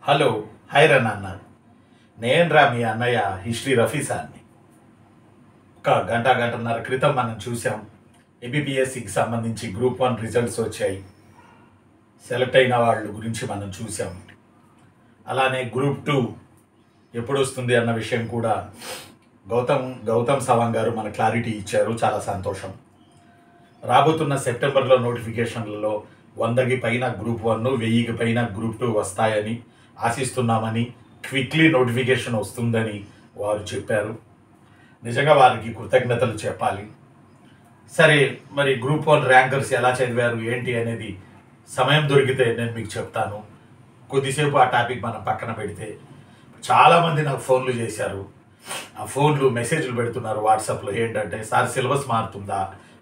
Hello hi నాన్న, నేను మీ అన్నయ్య హిస్టరీ రఫీ సార్ని. ఒక గంటన్నర క్రితం మనం చూసాం. APPSCకి సంబంధించి Group-1 రిజల్ట్స్ వచ్చాయి. సెలెక్ట్ అయిన వాళ్ళ గురించి మనం చూసాం. అలానే Group-2 ఎప్పుడు వస్తుంది అన్న విషయం కూడా గౌతమ్ సవాంగ్ గారు మన క్లారిటీ ఇచ్చారు. చాలా సంతోషం. రాబోతున్న సెప్టెంబర్లో నోటిఫికేషన్లలో 100కి పైన Group-1, 1000కి పైన Group-2 వస్తాయని ఆశిస్తున్నామని, క్విక్లీ నోటిఫికేషన్ వస్తుందని వారు చెప్పారు. నిజంగా వారికి కృతజ్ఞతలు చెప్పాలి. సరే, మరి Group-1 ర్యాంకర్స్ ఎలా చదివారు ఏంటి అనేది సమయం దొరికితే నేను మీకు చెప్తాను. కొద్దిసేపు ఆ టాపిక్ మనం పక్కన పెడితే, చాలామంది నాకు ఫోన్లు చేశారు. ఆ ఫోన్లు మెసేజ్లు పెడుతున్నారు వాట్సాప్లో. ఏంటంటే, సార్ సిలబస్ మారుతుందా,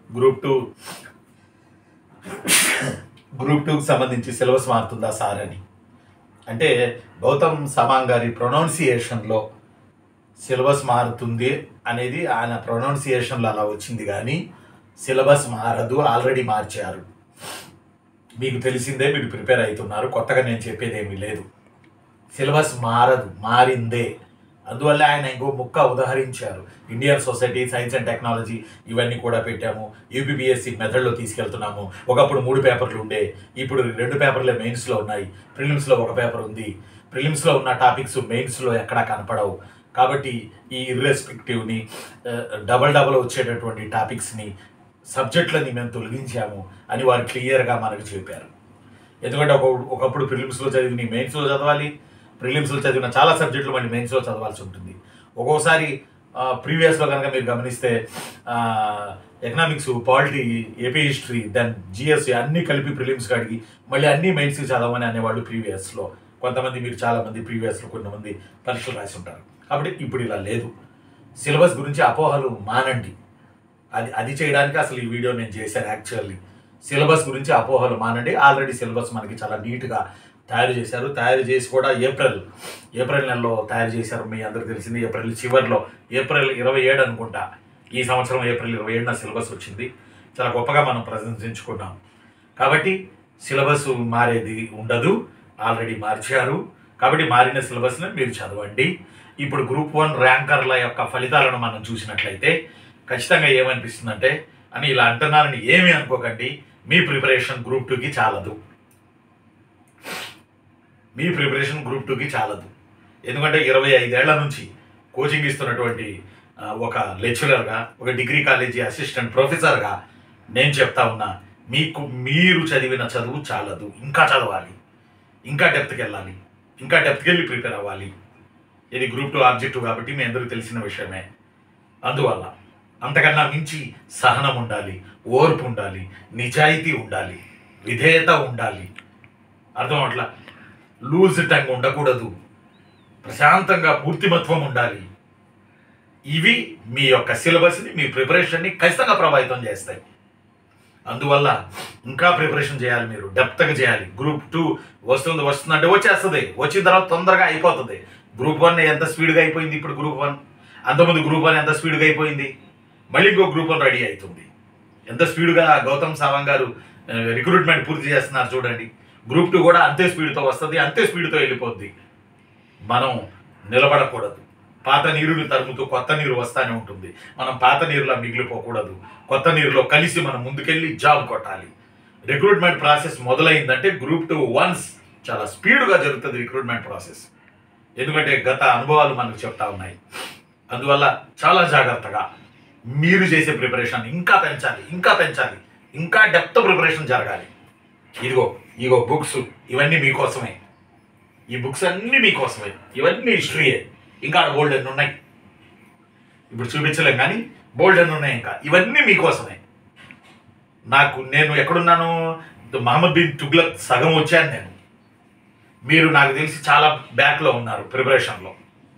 Group-2కి సంబంధించి సిలబస్ మారుతుందా సార్ అని. అంటే గౌతమ్ సవాంగ్ గారి ప్రొనౌన్సియేషన్లో సిలబస్ మారుతుంది అనేది ఆయన ప్రొనౌన్సియేషన్లో అలా వచ్చింది, కానీ సిలబస్ మారదు, ఆల్రెడీ మార్చారు. మీకు తెలిసిందే, మీరు ప్రిపేర్ అవుతున్నారు, కొత్తగా నేను చెప్పేది ఏమీ లేదు. సిలబస్ మారదు, మారిందే. అందువల్ల ఆయన ఇంకో ముక్క ఉదాహరించారు. Indian society, science and technology ఇవన్నీ కూడా పెట్టాము. APPSC మెథడ్లో తీసుకెళ్తున్నాము. ఒకప్పుడు 3 పేపర్లు ఉండే, ఇప్పుడు 2 పేపర్లే మెయిన్స్లో ఉన్నాయి. ప్రిలిమ్స్లో 1 పేపర్ ఉంది. ప్రిలిమ్స్లో ఉన్న టాపిక్స్ మెయిన్స్లో ఎక్కడా కనపడవు. కాబట్టి ఈ ఇర్రెస్పెక్టివ్ని డబల్ వచ్చేటటువంటి టాపిక్స్ని, సబ్జెక్టులని మేము తొలగించాము అని వారు క్లియర్గా మనకు చెప్పారు. ఎందుకంటే ఒకప్పుడు ప్రిలిమ్స్లో చదివి మెయిన్స్లో చదవాలి, ప్రిలిమ్స్లో చదివిన చాలా సబ్జెక్టులు మళ్ళీ మెయిన్స్లో చదవాల్సి ఉంటుంది. ఒక్కోసారి ప్రీవియస్లో కనుక మీరు గమనిస్తే economics, polity, AP history, then GS అన్నీ కలిపి ప్రిలిమ్స్కి అడిగి మళ్ళీ అన్నీ మెయిన్స్కి చదవమని అనేవాళ్ళు ప్రీవియస్లో. కొంతమంది, మీరు చాలామంది ప్రీవియస్లో కొంతమంది పరీక్షలు రాసి ఉంటారు. కాబట్టి ఇప్పుడు ఇలా లేదు. సిలబస్ గురించి అపోహలు మానండి. అది చేయడానికి అసలు ఈ వీడియో నేను చేశాను. యాక్చువల్లీ సిలబస్ గురించి అపోహలు మానండి. ఆల్రెడీ సిలబస్ మనకి చాలా నీట్గా తయారు చేశారు. తయారు చేసి కూడా ఏప్రిల్ నెలలో తయారు చేశారు. మీ అందరికీ తెలిసింది. ఏప్రిల్ చివరిలో, ఏప్రిల్ 27 అనుకుంటా, ఈ సంవత్సరం ఏప్రిల్ 27న సిలబస్ వచ్చింది. చాలా గొప్పగా మనం ప్రశంసించుకున్నాం. కాబట్టి సిలబస్ మారేది ఉండదు, ఆల్రెడీ మార్చారు. కాబట్టి మారిన సిలబస్ని మీరు చదవండి. ఇప్పుడు Group-1 ర్యాంకర్ల యొక్క ఫలితాలను మనం చూసినట్లయితే ఖచ్చితంగా ఏమనిపిస్తుందంటే, అని ఇలా అంటున్నారని ఏమీ అనుకోకండి, మీ ప్రిపరేషన్ Group-2కి చాలదు. మీ ప్రిపరేషన్ Group-2కి చాలదు. ఎందుకంటే 25 ఏళ్ల నుంచి కోచింగ్ ఇస్తున్నటువంటి ఒక లెక్చరర్గా, ఒక డిగ్రీ కాలేజీ అసిస్టెంట్ ప్రొఫెసర్గా నేను చెప్తా ఉన్నా, మీరు చదివిన చదువు చాలదు. ఇంకా చదవాలి, ఇంకా డెప్త్కి వెళ్ళాలి, ఇంకా డెప్త్కి వెళ్ళి ప్రిపేర్ అవ్వాలి. ఇది Group-2 ఆబ్జెక్టివ్ కాబట్టి మీ అందరికీ తెలిసిన విషయమే. అందువల్ల అంతకన్నా మించి సహనం ఉండాలి, ఓర్పు ఉండాలి, నిజాయితీ ఉండాలి, విధేయత ఉండాలి. అర్థం అట్లా లూజ్ టంగ్ ఉండకూడదు, ప్రశాంతంగా మూర్తిమత్వం ఉండాలి. ఇవి మీ యొక్క సిలబస్ని, మీ ప్రిపరేషన్ని ఖచ్చితంగా ప్రభావితం చేస్తాయి. అందువల్ల ఇంకా ప్రిపరేషన్ చేయాలి, మీరు డెప్త్గా చేయాలి. Group-2 వస్తుందంటే వచ్చేస్తుంది. వచ్చిన తర్వాత తొందరగా అయిపోతుంది. Group-1 ఎంత స్పీడ్గా అయిపోయింది ఇప్పుడు Group-1. అంతకుముందు Group-1 ఎంత స్పీడ్గా అయిపోయింది, మళ్ళీ ఇంకో Group-1 రెడీ అవుతుంది. ఎంత స్పీడ్గా గౌతమ్ సవాంగ్ గారు రిక్రూట్మెంట్ పూర్తి చేస్తున్నారు చూడండి. Group-2 కూడా అంతే స్పీడ్తో వస్తుంది, అంతే స్పీడ్తో వెళ్ళిపోద్ది. మనం నిలబడకూడదు. పాత నీరుని తరుముతూ కొత్త నీరు వస్తూనే ఉంటుంది. మనం పాత నీరులా మిగిలిపోకూడదు. కొత్త నీరులో కలిసి మనం ముందుకెళ్ళి జాబ్ కొట్టాలి. రిక్రూట్మెంట్ ప్రాసెస్ మొదలైందంటే Group-2 వన్స్ చాలా స్పీడ్గా జరుగుతుంది రిక్రూట్మెంట్ ప్రాసెస్. ఎందుకంటే గత అనుభవాలు మనకు చెప్తా ఉన్నాయి. అందువల్ల చాలా జాగ్రత్తగా మీరు చేసే ప్రిపరేషన్ ఇంకా పెంచాలి, ఇంకా డెప్త్ ప్రిపరేషన్ జరగాలి. ఇగో బుక్స్, ఇవన్నీ మీకోసమే. ఈ బుక్స్ అన్నీ మీకోసమే. ఇవన్నీ హిస్టరీయే. ఇంకా బోల్డ్ ఎన్ని ఉన్నాయి, ఇప్పుడు చూపించలేం, కానీ బోల్డ్ ఎన్ని ఉన్నాయి. ఇంకా ఇవన్నీ మీకోసమే. నేను ఎక్కడున్నాను, మహమ్మద్ బిన్ తుగ్లక్ సగం వచ్చాను నేను. మీరు నాకు తెలిసి చాలా బ్యాక్లో ఉన్నారు ప్రిపరేషన్లో.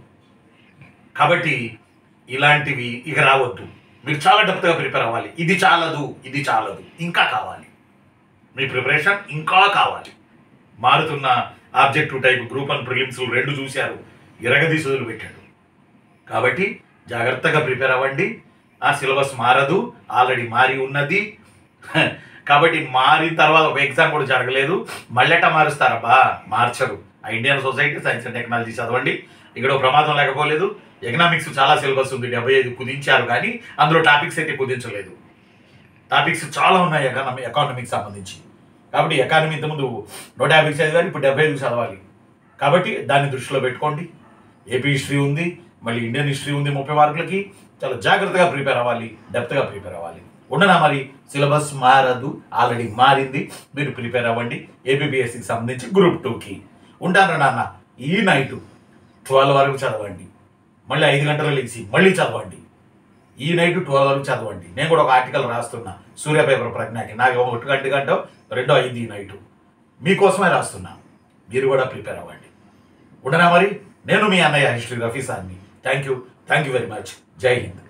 కాబట్టి ఇలాంటివి ఇక రావద్దు. మీరు చాలా డెప్త్గా ప్రిపేర్ అవ్వాలి. ఇది చాలదు, ఇంకా కావాలి. మీ ప్రిపరేషన్ ఇంకా కావాలి. మారుతున్న ఆబ్జెక్టివ్ టైప్ Group-1 ప్రిలిమ్స్ 2 చూశారు, ఇరగదీసి వదిలిపెట్టాడు. కాబట్టి జాగ్రత్తగా ప్రిపేర్ అవ్వండి. ఆ సిలబస్ మారదు, ఆల్రెడీ మారి ఉన్నది. కాబట్టి మారిన తర్వాత ఒక ఎగ్జామ్ కూడా జరగలేదు, మళ్ళెట మారుస్తారబ్బా, మార్చరు. ఆ Indian society science and technology చదవండి. ఇక్కడ ప్రమాదం లేకపోలేదు. ఎకనామిక్స్ చాలా సిలబస్ ఉంది, 75 కుదించారు, కానీ అందులో టాపిక్స్ అయితే కుదించలేదు. టాపిక్స్ చాలా ఉన్నాయి ఎకానమీకి సంబంధించి. కాబట్టి ఎకానమీ ఇంతకుముందు 150 చదివారు, ఇప్పుడు 75 చదవాలి. కాబట్టి దాన్ని దృష్టిలో పెట్టుకోండి. ఏపీ హిస్టరీ ఉంది, మళ్ళీ ఇండియన్ హిస్టరీ ఉంది 30 మార్కులకి. చాలా జాగ్రత్తగా ప్రిపేర్ అవ్వాలి, డెప్త్గా ప్రిపేర్ అవ్వాలి. ఉండనా మరి సిలబస్ మారదు, ఆల్రెడీ మారింది. మీరు ప్రిపేర్ అవ్వండి ఏపీపీఎస్సికి సంబంధించి గ్రూప్ 2కి. ఉంటాను నాన్న. ఈ నైటు 12 వరకు చదవండి, మళ్ళీ 5 గంటలు లేచి మళ్ళీ చదవండి. ఈ నైట్ 12 వరకు చదవండి. నేను కూడా ఒక ఆర్టికల్ రాస్తున్నా సూర్య పేపర్ ప్రజ్ఞకి. నాకు 1 గంట 2 అయింది ఈ నైటు. మీకోసమే రాస్తున్నా, మీరు కూడా ప్రిపేర్ అవ్వండి. ఉండనా మరి. నేను మీ అన్నయ్య హిస్టరీ రఫీ సార్ని. Thank you very much. Jai Hind.